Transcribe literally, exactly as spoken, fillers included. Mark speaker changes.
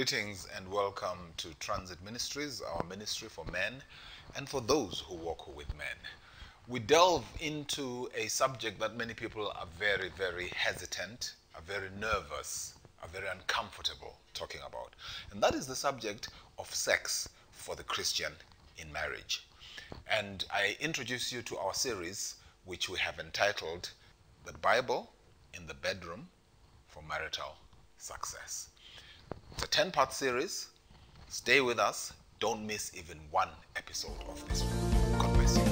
Speaker 1: Greetings and welcome to Transit Ministries, our ministry for men and for those who walk with men. We delve into a subject that many people are very, very hesitant, are very nervous, are very uncomfortable talking about. And that is the subject of sex for the Christian in marriage. And I introduce you to our series, which we have entitled The Bible in the Bedroom for Marital Success. It's a ten-part series. Stay with us. Don't miss even one episode of this one. God bless you.